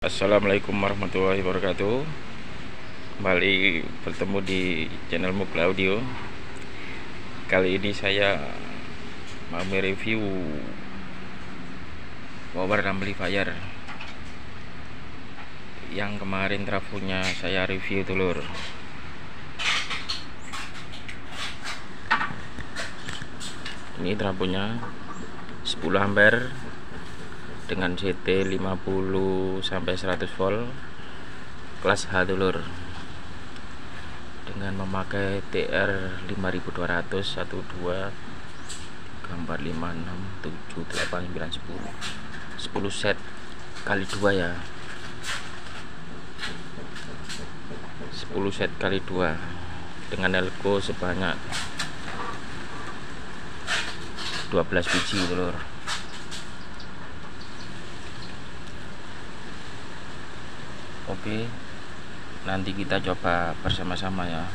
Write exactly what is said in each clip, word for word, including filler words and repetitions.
Assalamualaikum warahmatullahi wabarakatuh. Kembali bertemu di channel Mukla Audio. Kali ini saya mau mereview power amplifier yang kemarin trafonya saya review dulur. Ini trafonya sepuluh ampere dengan C T lima puluh sampai seratus volt kelas H dulur, dengan memakai T R lima ribu dua ratus satu dua gambar lima enam tujuh delapan sembilan sepuluh sepuluh set kali dua ya, sepuluh set kali dua dengan elko sebanyak dua belas biji dulur. Oke, nanti kita coba bersama-sama ya.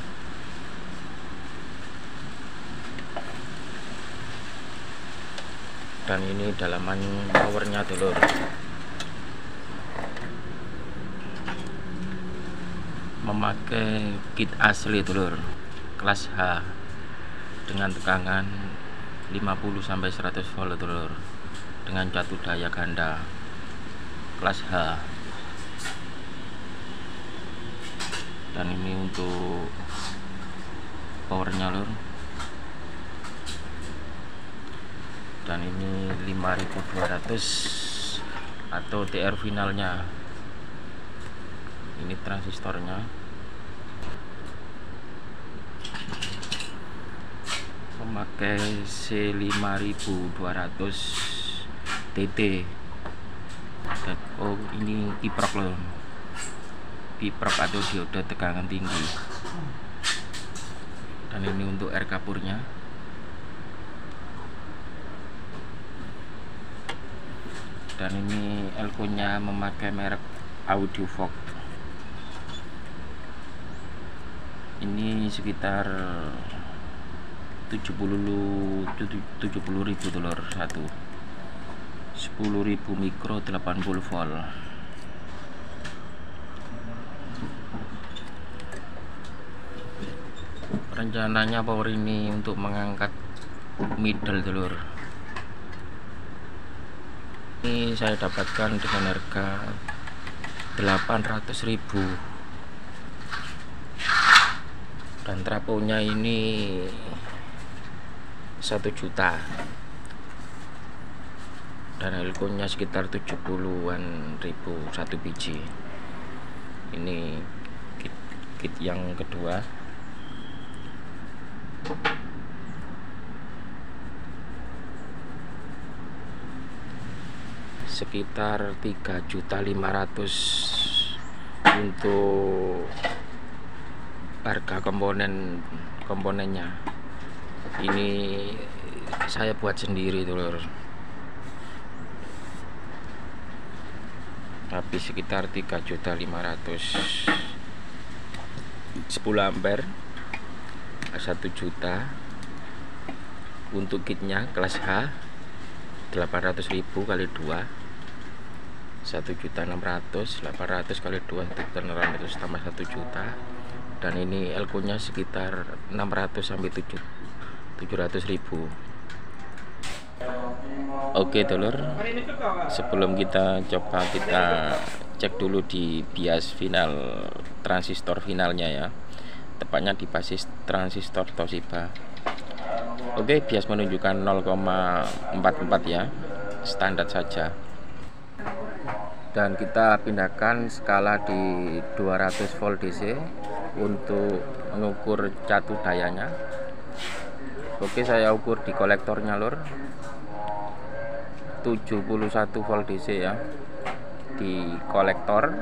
Dan ini dalaman powernya dulur. Memakai kit asli dulur, kelas H dengan tegangan lima puluh sampai seratus volt dulur, dengan catu daya ganda kelas H. Dan ini untuk powernya lur, dan ini lima ribu dua ratus atau T R finalnya. Ini transistornya, memakai C lima ribu dua ratus T T. Dan oh ini kiprok loh, kiprok atau dioda tegangan tinggi. Dan ini untuk air kapurnya. Dan ini elko nya memakai merek Audiovox. Ini sekitar tujuh puluh ribu dolar satu, sepuluh ribu mikro delapan puluh volt. Rencananya power ini untuk mengangkat middle dulur. Ini saya dapatkan dengan harga delapan ratus ribu, dan trafonya ini satu juta, dan elkonya sekitar tujuh puluhan ribu satu biji. Ini kit, kit yang kedua. Sekitar tiga juta lima ratus untuk harga komponen komponennya. Ini saya buat sendiri dulur, habis sekitar tiga juta lima ratus. Sepuluh ampere satu juta. Untuk kitnya kelas H delapan ratus ribu kali dua, satu juta enam ratus. Delapan ratus kali dua, satu juta enam ratus tambah satu juta. Dan ini elko nya sekitar enam ratus sampai tujuh ratus ribu. Oke dulur, sebelum kita coba, kita cek dulu di bias final, transistor finalnya ya, tepatnya di basis transistor Toshiba. Oke, bias menunjukkan nol koma empat empat ya, standar saja. Dan kita pindahkan skala di dua ratus volt D C untuk mengukur catu dayanya. Oke, saya ukur di kolektornya lur, tujuh puluh satu volt D C ya, di kolektor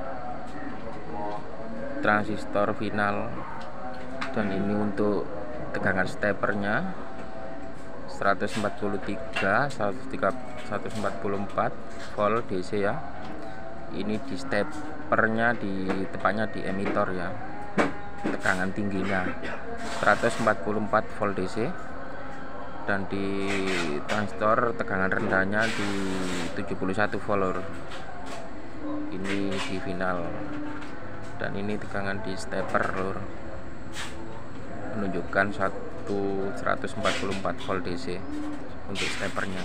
transistor final. Dan ini untuk tegangan stepernya seratus empat puluh tiga, seratus empat puluh empat volt D C ya. Ini di stepernya, di tepatnya di emitor ya, tegangan tingginya seratus empat puluh empat volt D C. dan di transistor tegangan rendahnya di tujuh puluh satu volt. Ini uji final. Dan ini tegangan di stepper lur, menunjukkan seratus empat puluh empat volt D C untuk steppernya.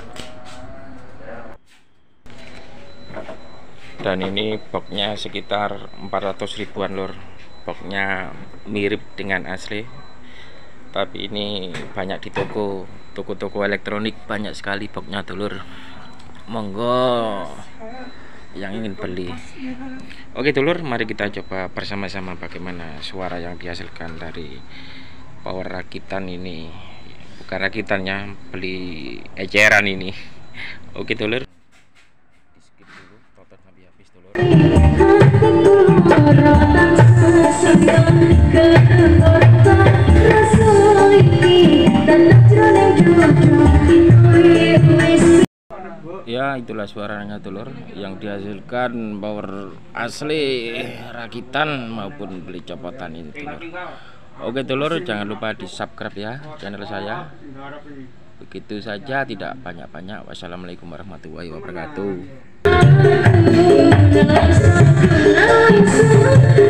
Dan ini boxnya sekitar empat ratus ribuan lur. Boxnya mirip dengan asli, tapi ini banyak di toko toko-toko elektronik, banyak sekali boxnya dulur. Monggo yang ingin beli. Oke dulur, mari kita coba bersama-sama bagaimana suara yang dihasilkan dari power rakitan ini. Bukan rakitannya, beli eceran ini. Oke dulur, di skip dulu, tonton sampai habis dulur. Ya, itulah suaranya dulur, yang dihasilkan power asli rakitan maupun beli copotan ini dulur. Oke dulur, jangan lupa di subscribe ya channel saya. Begitu saja, tidak banyak-banyak. Wassalamualaikum warahmatullahi wabarakatuh.